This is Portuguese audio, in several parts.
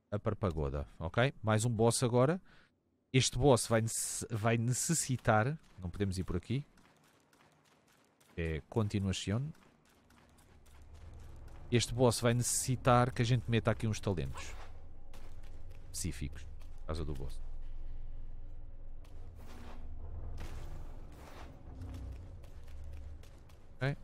Upper Pagoda, ok? Mais um boss agora. Este boss vai necessitar... Não podemos ir por aqui. É continuação. Este boss vai necessitar que a gente meta aqui uns talentos específicos. Por causa do boss. Ok?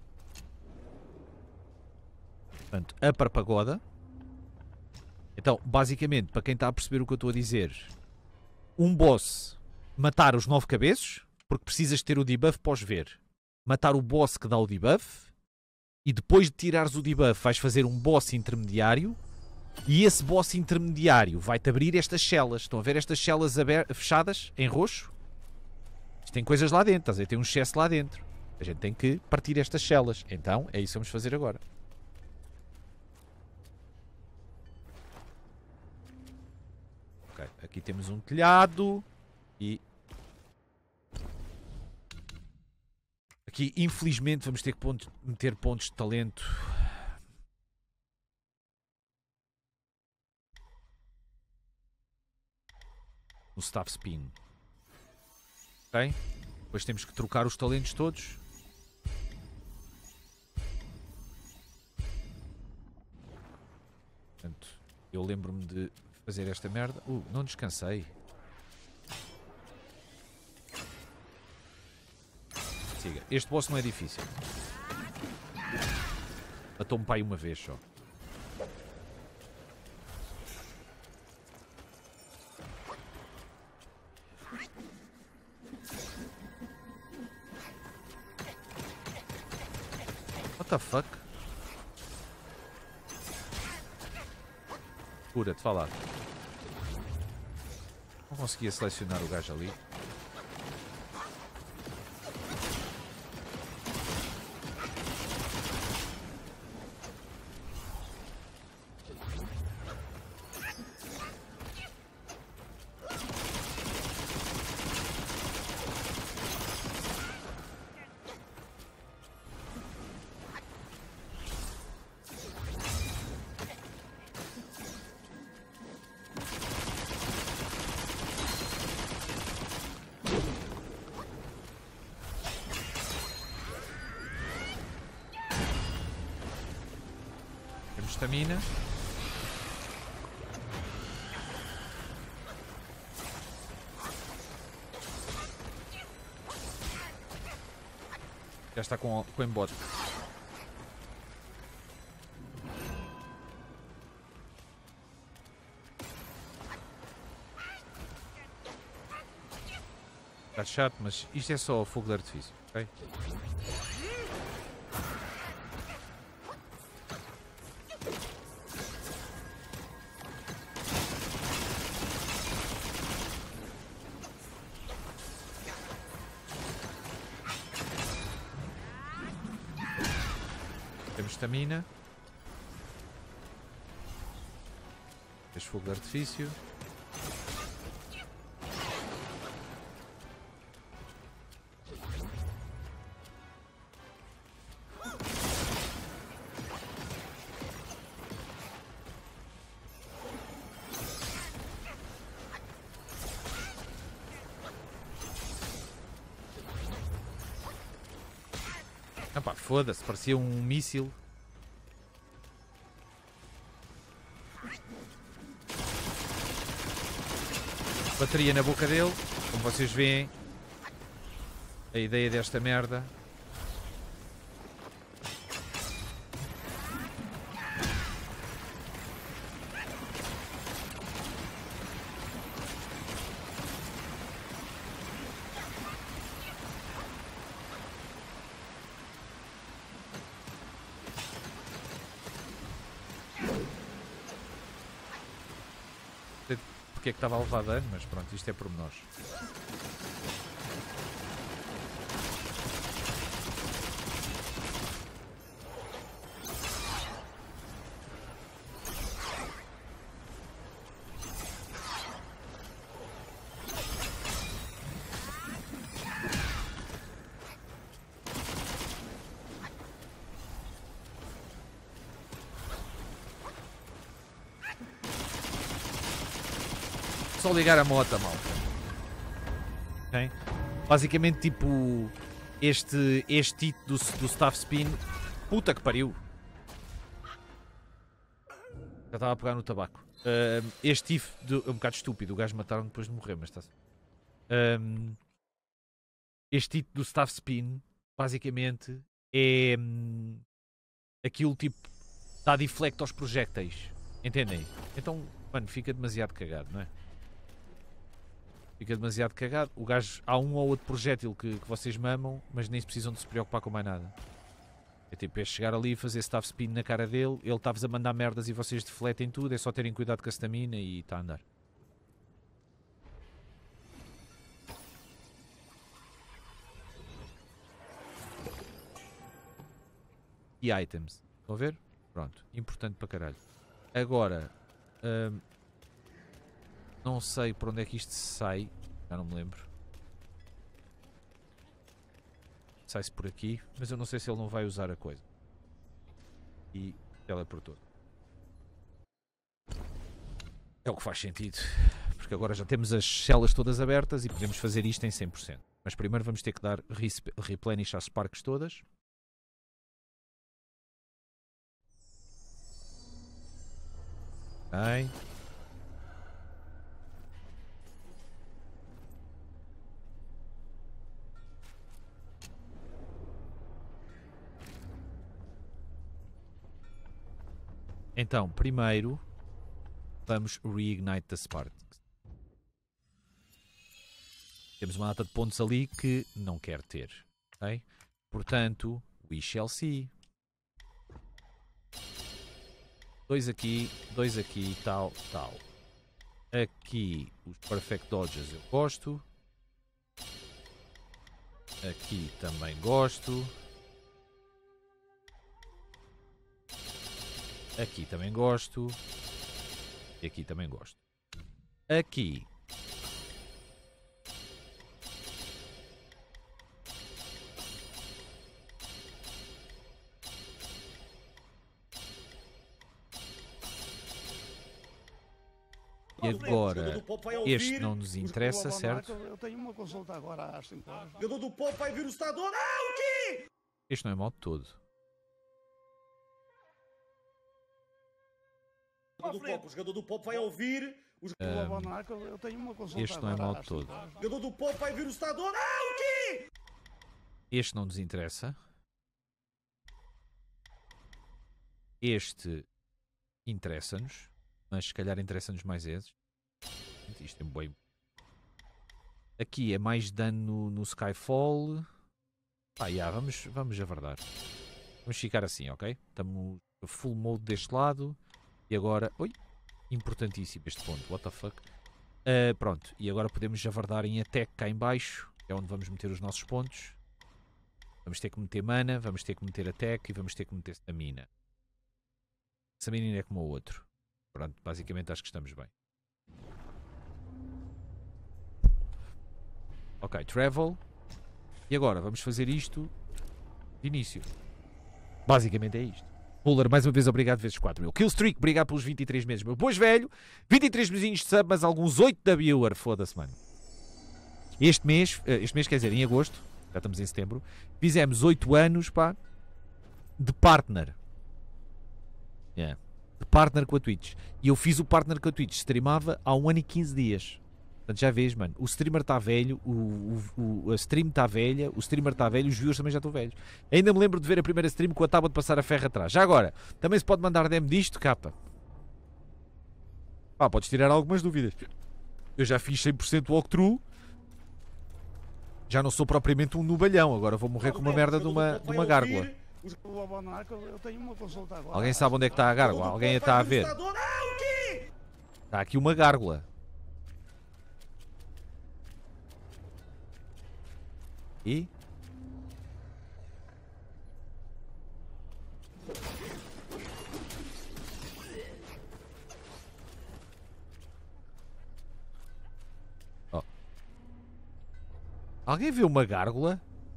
Portanto, Upper Pagoda. Então, basicamente, para quem está a perceber o que eu estou a dizer, um boss matar os 9 cabeços, porque precisas ter o debuff pós-ver. Matar o boss que dá o debuff, e depois de tirares o debuff vais fazer um boss intermediário, e esse boss intermediário vai-te abrir estas celas. Estão a ver estas celas fechadas em roxo? Isto tem coisas lá dentro, estás a ver? Tem um excesso lá dentro. A gente tem que partir estas celas. Então, é isso que vamos fazer agora. Ok, aqui temos um telhado e aqui infelizmente vamos ter que meter pontos de talento. No staff spin. Ok? Depois temos que trocar os talentos todos. Portanto, eu lembro-me de fazer esta merda. Não descansei. Siga. Este boss não é difícil. Matou-me para aí uma vez só. What the fuck? Cura-te, vá lá. Não conseguia selecionar o gajo ali. Estamina. Já está com o embote. Está chato, mas isto é só fogo de artifício, ok? Estamina. Este fogo de artifício. Ah pá, foda-se, parecia um míssil. Bateria na boca dele, como vocês veem. A ideia desta merda. Porque é que estava a levar dano, mas pronto, isto é pormenores. só ligar a moto, malta. Ok? Basicamente, tipo, este hit do Staff Spin. Puta que pariu. Já estava a pegar no tabaco. Este if é um bocado estúpido. O gajo mataram depois de morrer, mas está-se. Este hit do Staff Spin, basicamente, é aquilo tipo. Dá deflect aos projéteis. Entendem? Então, mano, fica demasiado cagado, não é? Fica demasiado cagado. O gajo, há um ou outro projétil que vocês mamam, mas nem se precisam de se preocupar com mais nada. É tipo, é chegar ali e fazer staff spin na cara dele, ele está-vos a mandar merdas e vocês defletem tudo, é só terem cuidado com a stamina e está a andar. E items. Estão a ver? Pronto. Importante para caralho. Agora, não sei por onde é que isto sai. Já não me lembro. Sai-se por aqui, mas eu não sei se ele não vai usar a coisa. E teleportou. É o que faz sentido. Porque agora já temos as celas todas abertas e podemos fazer isto em 100%. Mas primeiro vamos ter que dar replenish às sparks todas. Ok. Então, primeiro vamos reignite the sparks. Temos uma data de pontos ali que não quer ter. Okay? Portanto, we shall see. 2 aqui, tal, tal. Aqui, os Perfect Dodges eu gosto. Aqui também gosto. Aqui também gosto. E aqui também gosto. Aqui. E agora, este não nos interessa, certo? Eu tenho uma consulta agora às 5 horas. O jogador do Pop vai vir o estador. Este não é mau de todo. O jogador do Pop vai ouvir. Eu tenho uma consulta este não é mau de todo. O jogador do Pop vai vir o estador. Este não nos interessa. Este interessa-nos. Mas se calhar interessa-nos mais esses. Isto é bem. Aqui é mais dano no Skyfall. Vamos avardar. Vamos ficar assim, ok? Estamos full mode deste lado. E agora... Oi! Importantíssimo este ponto. What the fuck? Pronto. E agora podemos javardar em attack cá em baixo. É onde vamos meter os nossos pontos. Vamos ter que meter mana. Vamos ter que meter attack. E vamos ter que meter stamina. Stamina é como o outro. Pronto. Basicamente acho que estamos bem. Ok. Travel. E agora vamos fazer isto de início. Basicamente é isto. Puller, mais uma vez, obrigado vezes 4.000. Killstreak, obrigado pelos 23 meses, meu pois velho. 23 mesinhos de sub, mas alguns 8 da viewer. Foda-se, mano. Este mês, quer dizer, em agosto, já estamos em setembro, fizemos 8 anos, pá, de partner. Yeah. De partner com a Twitch. E eu fiz o partner com a Twitch. Streamava há 1 ano e 15 dias. Portanto, já vês, mano, o streamer está velho, a stream está velha, o streamer está velho, os viewers também já estão velhos. Ainda me lembro de ver a primeira stream com a tábua de passar a ferro atrás. Já agora, também se pode mandar DM disto, capa. Podes tirar algumas dúvidas. Eu já fiz 100% walkthrough. Já não sou propriamente um nubalhão, agora vou morrer com uma merda de uma gárgula. Alguém sabe onde é que está a gárgula? Alguém está a ver? Está aqui uma gárgula. E? Oh. Alguém viu uma gárgula?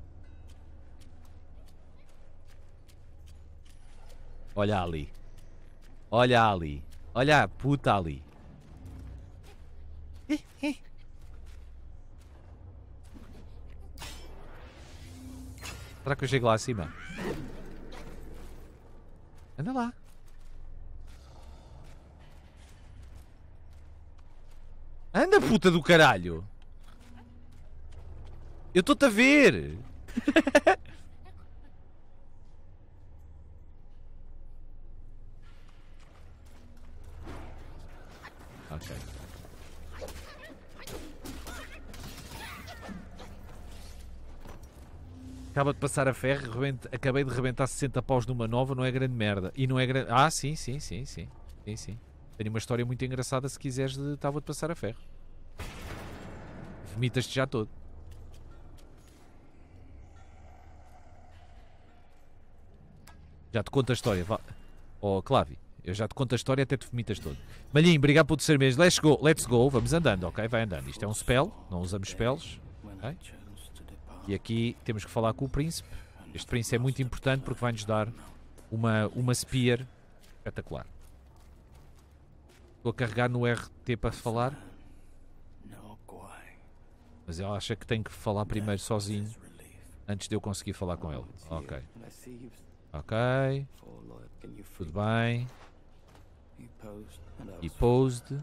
Olha ali. Olha ali. Olha a puta ali. Ih. Será que eu chego lá acima? Anda lá. Anda, puta do caralho. Eu estou-te a ver. Ok. Acaba de passar a ferro, acabei de rebentar 60 paus numa nova, não é grande merda. E não é grande... Ah, sim. Tenho uma história muito engraçada se quiseres de estava de passar a ferro. Vomitas-te já todo. Já te conto a história. Oh, Clavi, eu já te conto a história até te vomitas todo. Malhinho, obrigado por terceiro mês. Let's go. Vamos andando, ok? Vai andando. Isto é um spell, não usamos spells. Okay? E aqui temos que falar com o príncipe. Este príncipe é muito importante porque vai-nos dar uma spear espetacular. Estou a carregar no RT para falar. Mas ele acha que tem que falar primeiro sozinho antes de eu conseguir falar com ele. Ok. Ok. Tudo bem. He posed.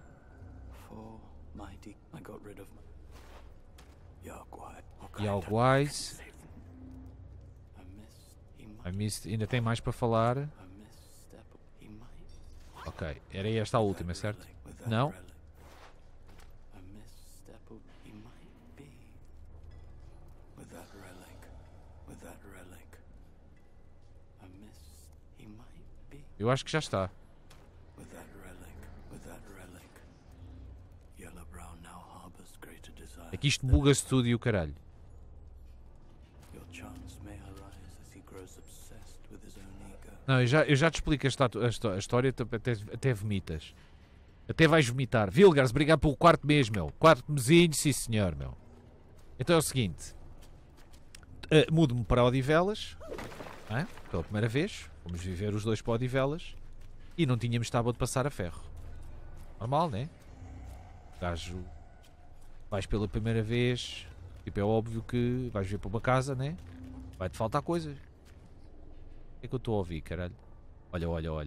Yawguais. I missed. Ainda tem mais para falar. Ok, era esta a última, certo? Não? Eu acho que já está. É que isto buga-se tudo e o caralho. Não, eu já te explico a história, até vomitas. Até vais vomitar. Vilgars, obrigado pelo quarto mês, meu. Quarto mesinho, sim senhor, meu. Então é o seguinte. Mudo-me para Odivelas. Pela primeira vez. Vamos viver os dois para Odivelas. E não tínhamos tábua de passar a ferro. Normal, né? Gajo... Vais pela primeira vez. Tipo, é óbvio que vais vir para uma casa, né? Vai-te faltar coisas. O que é que eu estou a ouvir, caralho? Olha.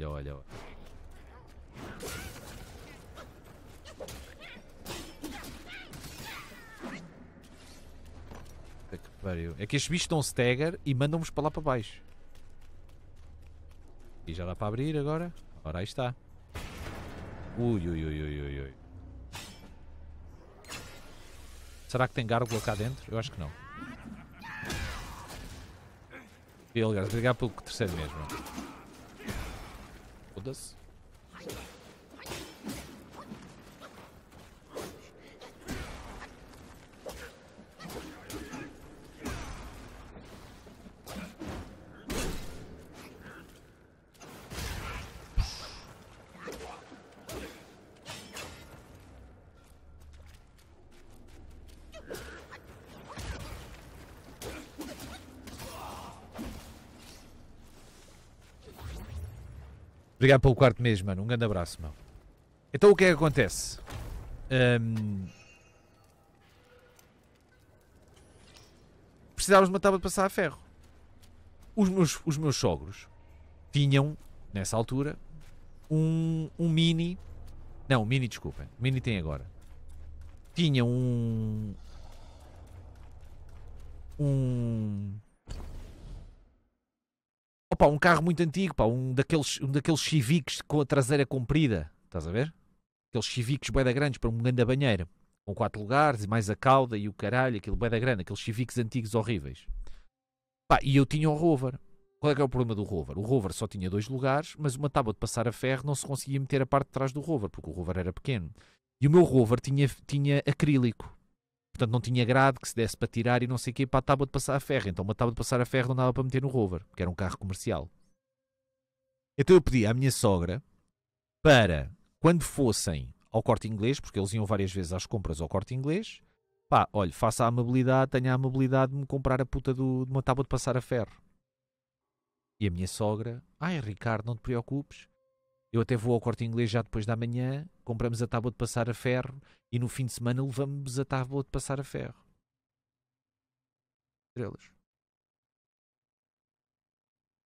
É que estes bichos estão stagger e mandam-nos para lá para baixo. E já dá para abrir agora? Ora, aí está. Ui. Será que tem gárgula cá dentro? Eu acho que não. Vilgars, obrigado pelo terceiro mês, mano. Foda-se. Obrigado pelo quarto mês, mano. Um grande abraço, meu. Então o que é que acontece? Precisávamos de uma tábua de passar a ferro. Os meus sogros tinham, nessa altura, um mini... Não, um mini, desculpem. O mini tem agora. Tinham Opa, um carro muito antigo, pá, um daqueles Civics com a traseira comprida, estás a ver? Aqueles Civics bué da grandes para um grande banheiro, com 4 lugares e mais a cauda e o caralho, aquele bué da grande, aqueles Civics antigos horríveis. Pá, e eu tinha o Rover. Qual é que é o problema do Rover? O Rover só tinha 2 lugares, mas uma tábua de passar a ferro não se conseguia meter a parte de trás do Rover, porque o Rover era pequeno. E o meu Rover tinha acrílico. Portanto, não tinha grade que se desse para tirar e não sei o quê para a tábua de passar a ferro. Então, uma tábua de passar a ferro não dava para meter no Rover, que era um carro comercial. Então, eu pedi à minha sogra para, quando fossem ao Corte Inglês, porque eles iam várias vezes às compras ao Corte Inglês, pá, olha, faça a amabilidade, tenha a amabilidade de me comprar a puta de uma tábua de passar a ferro. E a minha sogra, Ricardo, não te preocupes. Eu até vou ao Corte Inglês já depois da manhã, compramos a tábua de passar a ferro e no fim de semana levamos a tábua de passar a ferro. Estrelas.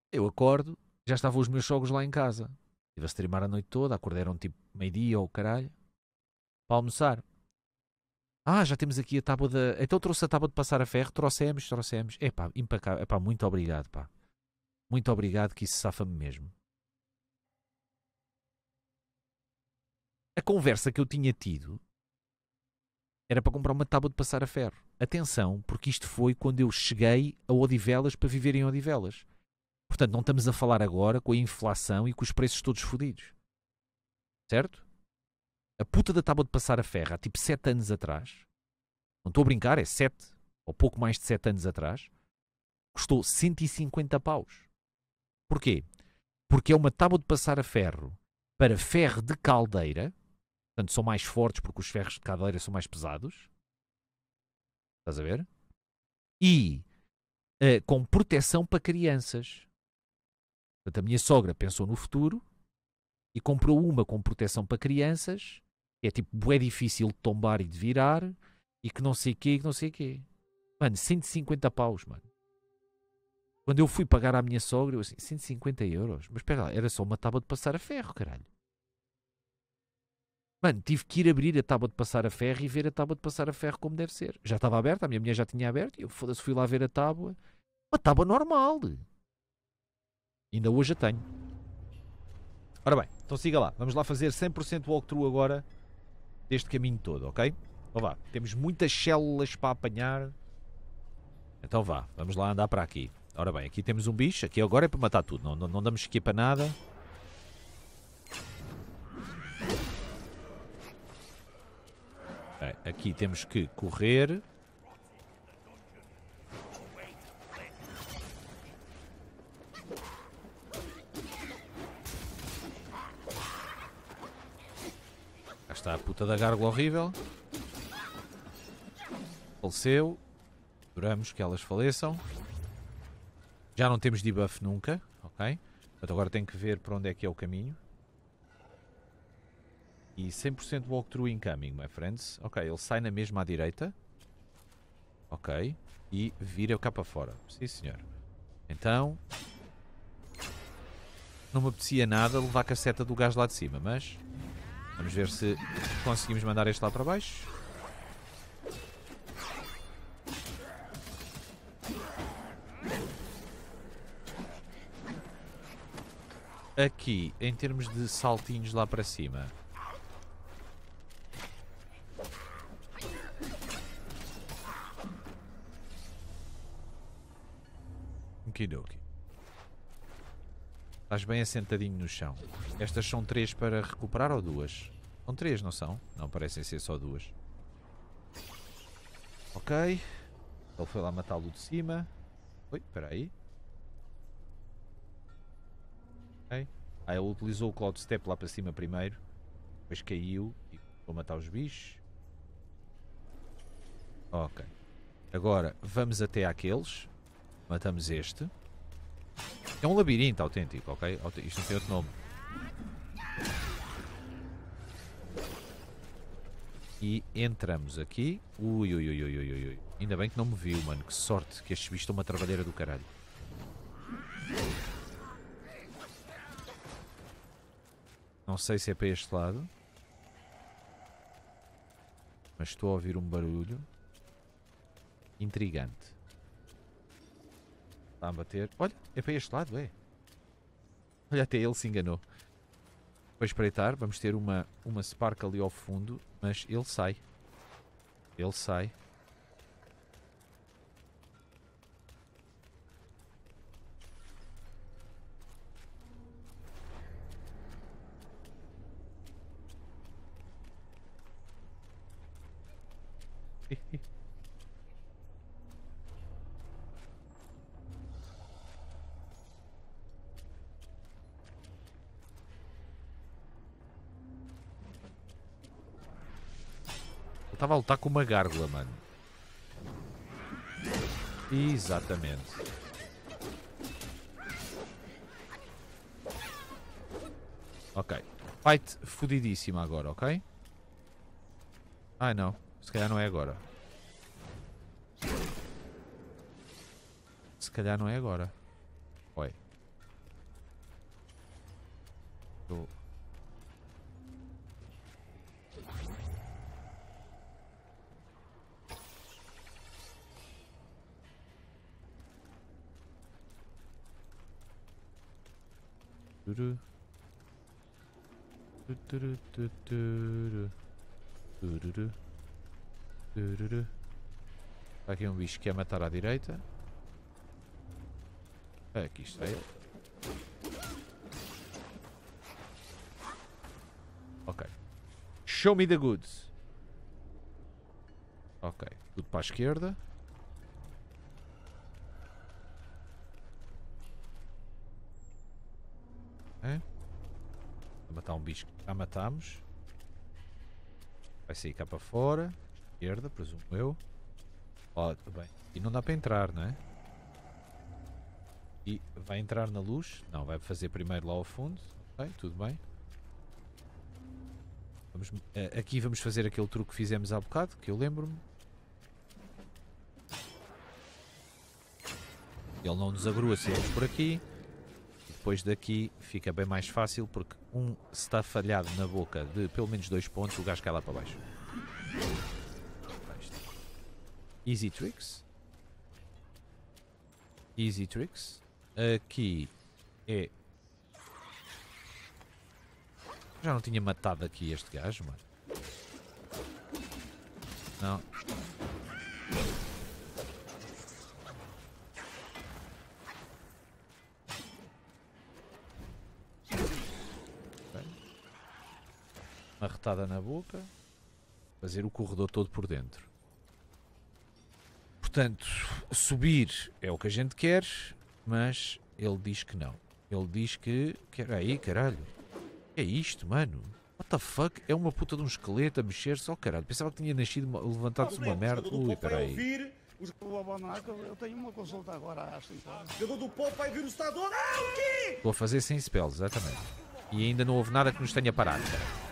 Eu acordo, já estavam os meus sogros lá em casa. Estive a streamar a noite toda, acordaram tipo meio-dia ou caralho, para almoçar. Ah, já temos aqui a tábua da... Então trouxe a tábua de passar a ferro, trouxemos. Epá, impecável. Epá, muito obrigado, pá. Muito obrigado, que isso safa-me mesmo. A conversa que eu tinha tido era para comprar uma tábua de passar a ferro. Atenção, porque isto foi quando eu cheguei a Odivelas para viver em Odivelas. Portanto, não estamos a falar agora com a inflação e com os preços todos fodidos. Certo? A puta da tábua de passar a ferro há tipo 7 anos atrás, não estou a brincar, é 7 ou pouco mais de 7 anos atrás, custou 150 paus. Porquê? Porque é uma tábua de passar a ferro para ferro de caldeira, portanto são mais fortes porque os ferros de caldeira são mais pesados. Estás a ver? E com proteção para crianças. Portanto, a minha sogra pensou no futuro e comprou uma com proteção para crianças, que é tipo, é difícil de tombar e de virar, e que não sei quê, que não sei quê. Mano, 150 paus, mano. Quando eu fui pagar à minha sogra, eu assim, 150 euros? Mas espera lá, era só uma tábua de passar a ferro, caralho. Mano, tive que ir abrir a tábua de passar a ferro e ver a tábua de passar a ferro como deve ser. Já estava aberta, a minha mulher já tinha aberto, e eu foda-se, fui lá ver a tábua. Uma tábua normal. Ainda hoje a tenho. Ora bem, então siga lá. Vamos lá fazer 100% walkthrough agora deste caminho todo, ok? Então vá. Temos muitas células para apanhar. Então vá. Vamos lá andar para aqui. Ora bem, aqui temos um bicho. Aqui agora é para matar tudo. Não damos skip a nada. Bem, aqui temos que correr. Cá está a puta da gárgula horrível. Faleceu. Esperamos que elas faleçam. Já não temos debuff nunca. Ok? Portanto, agora tenho que ver para onde é que é o caminho. E 100% walkthrough incoming, my friends. Ok, ele sai na mesma à direita. Ok. E vira cá para fora. Sim, senhor. Então... não me apetecia nada levar com a seta do gajo lá de cima, mas... vamos ver se conseguimos mandar este lá para baixo. Aqui, em termos de saltinhos lá para cima... okidoki. Estás bem assentadinho no chão. Estas são 3 para recuperar ou 2? São 3, não são? Não, parecem ser só 2. Ok. Ele foi lá matá-lo de cima. Oi, espera aí. Ok. Ah, ele utilizou o Cloud Step lá para cima primeiro. Depois caiu e vou matar os bichos. Ok. Agora vamos até àqueles. Matamos este. É um labirinto autêntico, ok? Isto não tem outro nome. E entramos aqui. Ui, ui, ui, ui, ui, ui. Ainda bem que não me viu, mano. Que sorte que estes bichos estão uma trabalheira do caralho. Não sei se é para este lado. Mas estou a ouvir um barulho intrigante. Está a bater. Olha, é para este lado, é. Olha, até ele se enganou. Para espreitar, vamos ter uma Spark ali ao fundo, mas ele sai. Ele sai. Estava a lutar com uma gárgula, mano. Exatamente. Ok. Fight fodidíssima agora, ok? Ai não. Se calhar não é agora. Se calhar não é agora. Oi. Eu... Turu. Turu, turu, turu. Tururu. Tururu. Está aqui um bicho que quer matar à direita. Aqui está ele. Ok. Show me the goods. Ok. Tudo para a esquerda. É? Vou matar um bicho que já matámos. Vai sair cá para fora. Esquerda, presumo eu. Ó, bem. E não dá para entrar, não é? E vai entrar na luz? Não, vai fazer primeiro lá ao fundo. Ok, tudo bem. Vamos, aqui vamos fazer aquele truque que fizemos há bocado, que eu lembro-me. Ele não nos agrua se irmos por aqui. E depois daqui fica bem mais fácil, porque se está falhado na boca de pelo menos 2 pontos, o gajo cai lá para baixo. Easy tricks. Easy tricks. Aqui é... Já não tinha matado aqui este gajo, mano. Não. Uma retada na boca. Fazer o corredor todo por dentro. Portanto, subir é o que a gente quer, mas ele diz que não. Ele diz que... Aí, caralho. Que é isto, mano? What the fuck? É uma puta de um esqueleto a mexer-se. Oh, caralho. Pensava que tinha nascido, levantado-se uma merda. Ui, peraí. Vou abandonar, que eu tenho uma consulta agora às 5 horas. O jogador do Pop vai ver o estador. Ah, o quê? Estou a fazer sem spells, exatamente. E ainda não houve nada que nos tenha parado.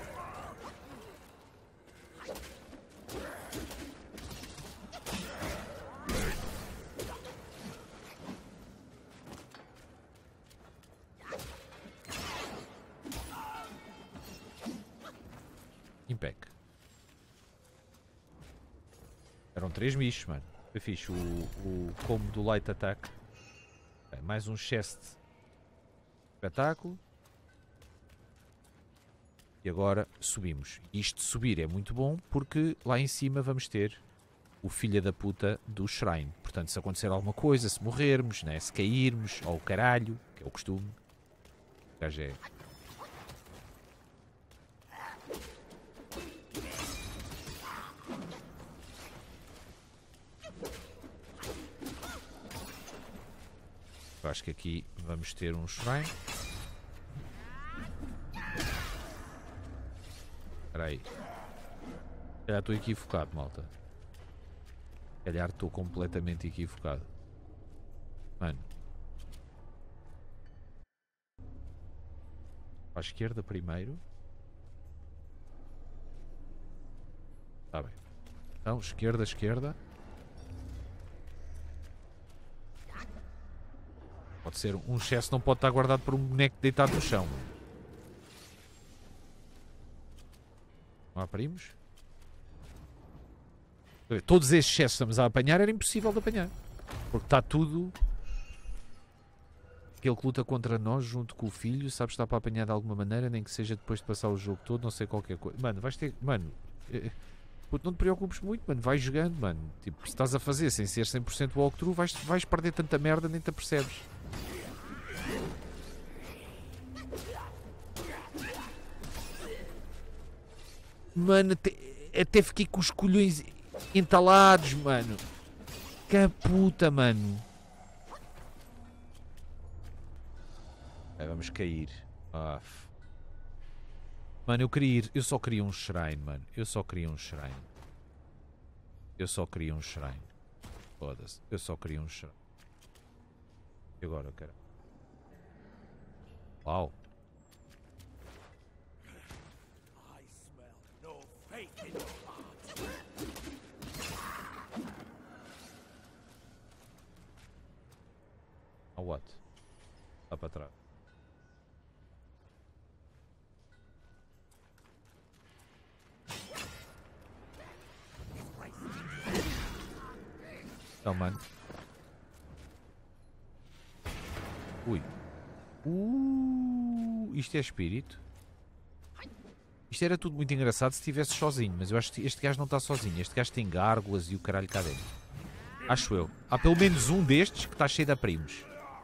Impec. Eram 3 bichos, mano. Foi fixe o combo do Light Attack. Okay, mais um chest. Espetáculo. E agora subimos. Isto de subir é muito bom porque lá em cima vamos ter o filho da puta do Shrine. Portanto, se acontecer alguma coisa, se morrermos, né? Se cairmos, ou o caralho, que é o costume. O gajo é... Eu acho que aqui vamos ter um Shrine. Espera aí. Se calhar estou equivocado, malta. Se calhar estou completamente equivocado. Mano. Para a esquerda primeiro. Está bem. Então, esquerda, esquerda. Pode ser um excesso, não pode estar guardado por um boneco deitado no chão. Não há primos? Todos estes excessos que estamos a apanhar era impossível de apanhar. Porque está tudo... Aquele que luta contra nós junto com o filho, sabes, está para apanhar de alguma maneira, nem que seja depois de passar o jogo todo, não sei qualquer coisa. Mano, vais ter... Mano... Não te preocupes muito, mano. Vai jogando, mano. Tipo, se estás a fazer sem ser 100% walkthrough, vais perder tanta merda, nem te apercebes. Mano, até fiquei com os colhões entalados, mano. Que puta, mano. Aí vamos cair. Ah. Mano, eu só queria um shrine, mano. Eu só queria um shrine. Foda-se. Eu só queria um shrine. E agora, cara? Uau. Oh, what? Lá para trás. Então, mano. Ui. Isto é espírito. Isto era tudo muito engraçado se estivesse sozinho, mas eu acho que este gajo não está sozinho. Este gajo tem gárgulas e o caralho cá dentro. Acho eu. Há pelo menos um destes que está cheio de primos.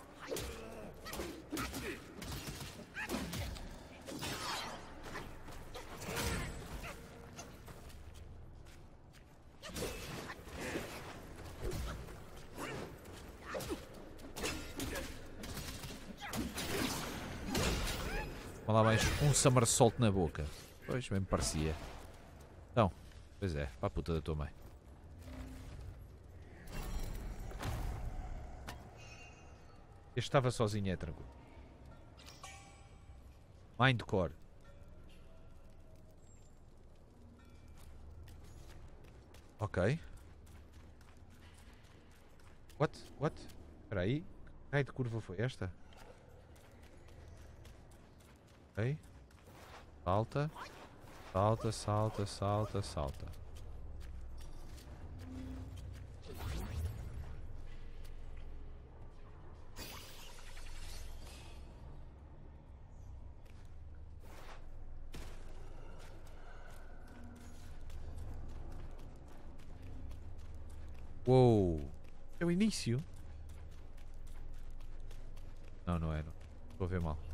Vamos lá mais um somersault na boca. Pois, bem me parecia. Então, pois é, para a puta da tua mãe. Este estava sozinho, é tranquilo. Mindcore. Ok. What? Espera aí. Que raio de curva foi esta? Ok. Salta. Salta. Uou. É o início? Não, não é. Não. Estou a ver mal.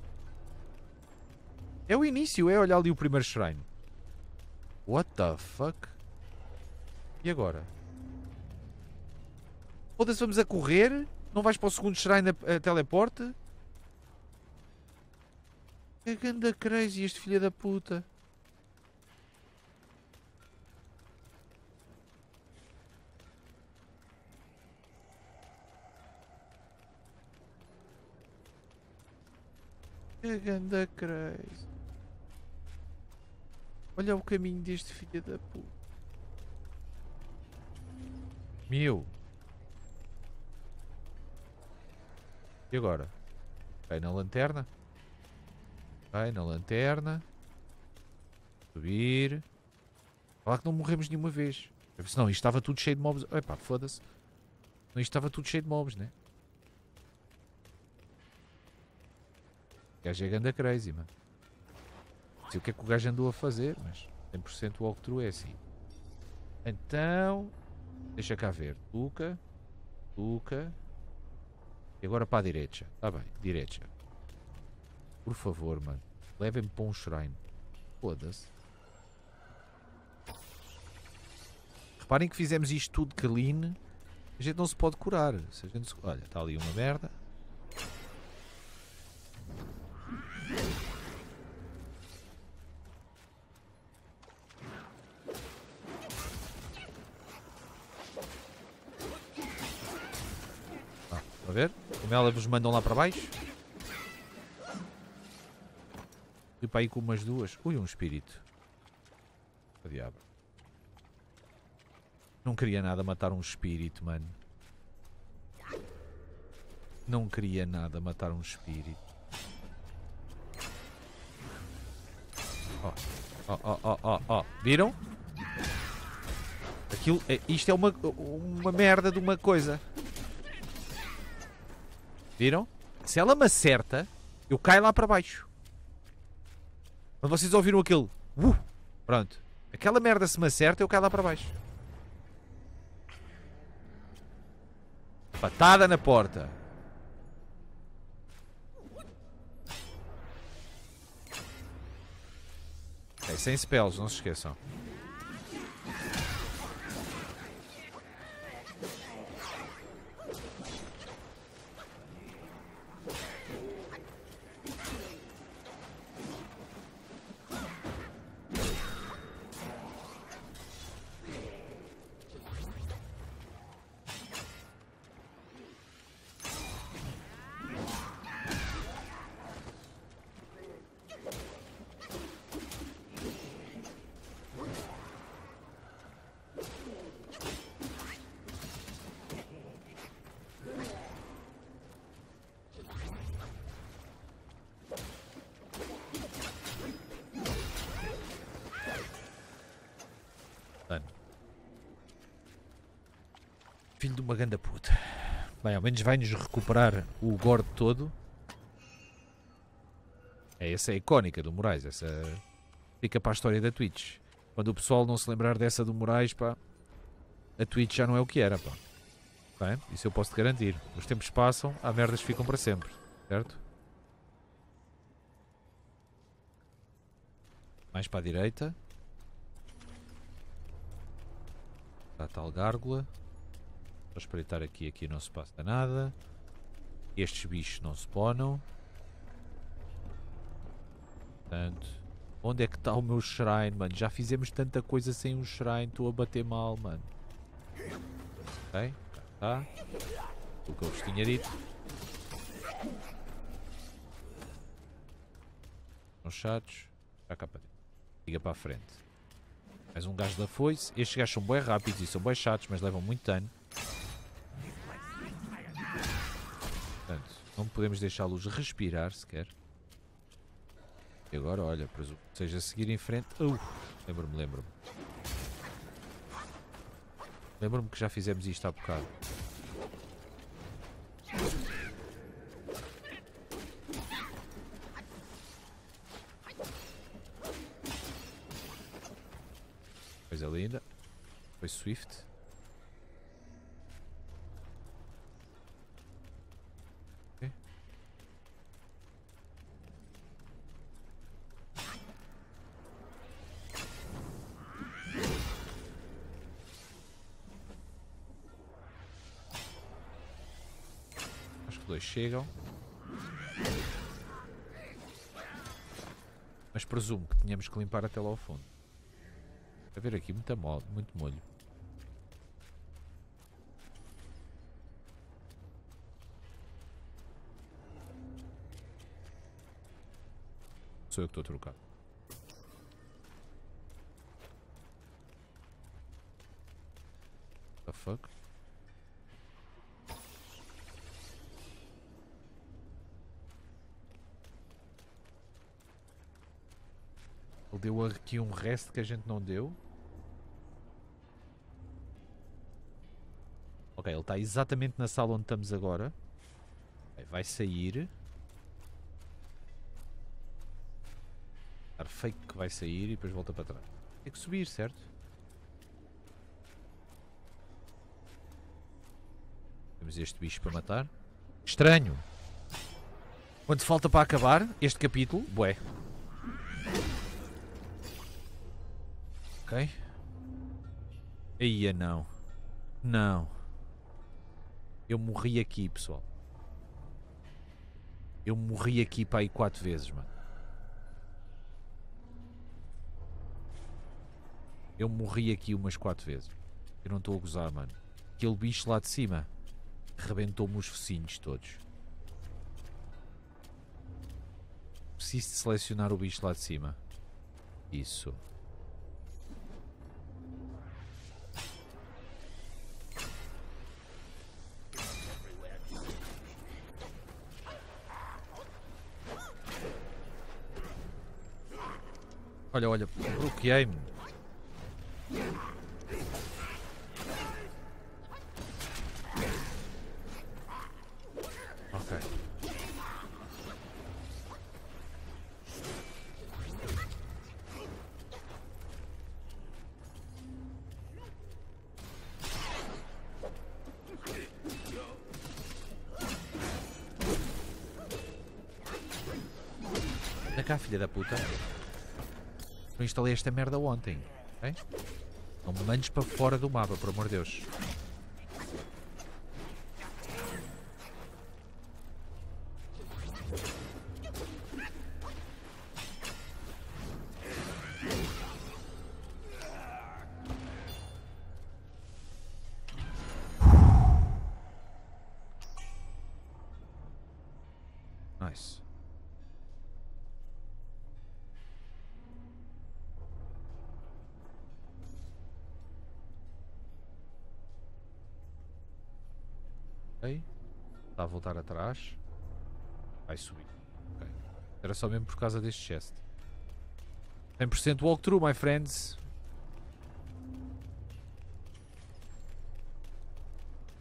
É o início, é olhar ali o primeiro shrine. What the fuck? E agora? Foda-se, vamos a correr? Não vais para o segundo shrine a teleporte? Que ganda crazy este filho da puta. Que ganda crazy. Olha o caminho deste filho da puta. Meu. E agora? Ok, na lanterna. Ok, na lanterna. Subir. Olha que não morremos nenhuma vez. Senão isto estava tudo cheio de mobs. Epá, foda-se. Não, isto estava tudo cheio de mobs, né? O gajo é ganda crazy, mano. Não sei o que é que o gajo andou a fazer, mas 100% walkthrough é assim. Então, deixa cá ver. Tuca. E agora para a direita. Tá bem, direita. Por favor, mano. Levem-me para um shrine. Foda-se. Reparem que fizemos isto tudo clean. A gente não se pode curar. Se a gente se... Olha, está ali uma merda. A ver? Como elas vos mandam lá para baixo. Fui para aí com umas duas. Ui, um espírito. O diabo. Não queria nada matar um espírito, mano. Não queria nada matar um espírito. Ó. Viram? Aquilo, isto é uma merda de uma coisa. Viram? Se ela me acerta, eu caio lá para baixo. Mas vocês ouviram aquele... Pronto. Aquela merda se me acerta, eu caio lá para baixo. Patada na porta. Ok, sem spells, não se esqueçam. Filho de uma ganda puta. Bem, ao menos vai-nos recuperar o gordo todo. Essa é a icónica do Moraes. Essa fica para a história da Twitch. Quando o pessoal não se lembrar dessa do Moraes, pá, a Twitch já não é o que era, pá. Bem, isso eu posso te garantir. Os tempos passam, há merdas que ficam para sempre. Certo? Mais para a direita. Está a tal gárgula. Vou espreitar aqui, aqui não se passa nada. Estes bichos não se spawnam. Portanto, onde é que está o meu shrine, mano? Já fizemos tanta coisa sem um shrine, estou a bater mal, mano. Ok, já está. O que eu vos tinha dito. São chatos. Já cá para dentro. Liga para a frente. Mais um gajo da foice. Estes gajos são bem rápidos e são bem chatos, mas levam muito dano. Portanto, não podemos deixá-los respirar sequer. E agora, olha, presumo que seja seguir em frente. Lembro-me. Lembro-me que já fizemos isto há bocado. Coisa linda. Foi Swift. Okay. Acho que dois chegam. Mas presumo que tínhamos que limpar até lá ao fundo. A ver aqui, muito molho. Sou eu que estou a trocar. What the fuck? Ele deu aqui um resto que a gente não deu. Ok, ele está exatamente na sala onde estamos agora. Vai sair. Dar fake que vai sair e depois volta para trás. Tem que subir, certo? Temos este bicho para matar. Estranho. Quanto falta para acabar este capítulo? Bué. Ok. Eia, não. Não. Eu morri aqui, pessoal. Eu morri aqui para aí 4 vezes, mano. Eu morri aqui umas 4 vezes. Eu não estou a gozar, mano. Aquele bicho lá de cima rebentou-me os focinhos todos. Preciso de selecionar o bicho lá de cima. Isso. Olha, bloqueei-me. Ok. Anda cá, filha da puta. Eu instalei esta merda ontem, ok? Não me mandes para fora do mapa, por amor de Deus. Nice. Ok. Está a voltar atrás. Vai subir. Okay. Era só mesmo por causa deste chest. 100% walkthrough, my friends.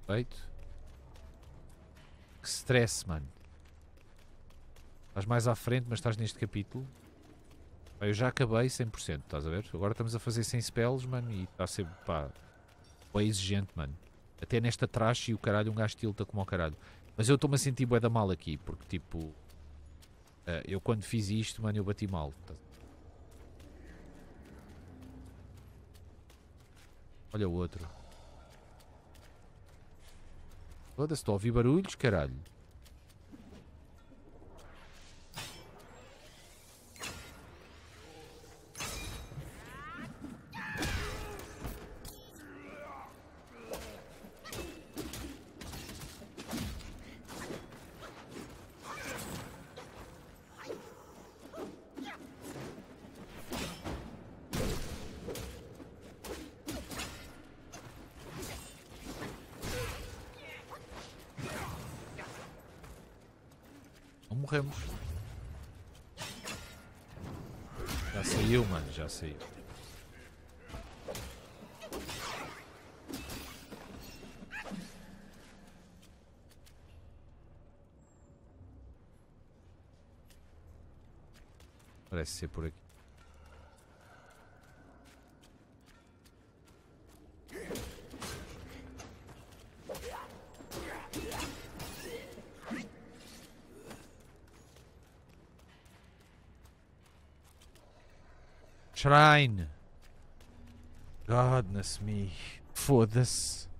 Feito. Que stress, mano. Estás mais à frente, mas estás neste capítulo. Pá, eu já acabei 100%, estás a ver? Agora estamos a fazer 100 spells, mano, e está a ser, pá, bem exigente, mano. Até nesta trash e o caralho, um gajo tilta como ao caralho. Mas eu estou-me a sentir bué da mal aqui, porque tipo... eu quando fiz isto, mano, eu bati mal. Olha o outro. Foda-se, estou a ouvir barulhos, caralho. Não morremos. Já saiu, mano, já saiu. Parece ser por aqui. Shrine. Godness me. Foda-se.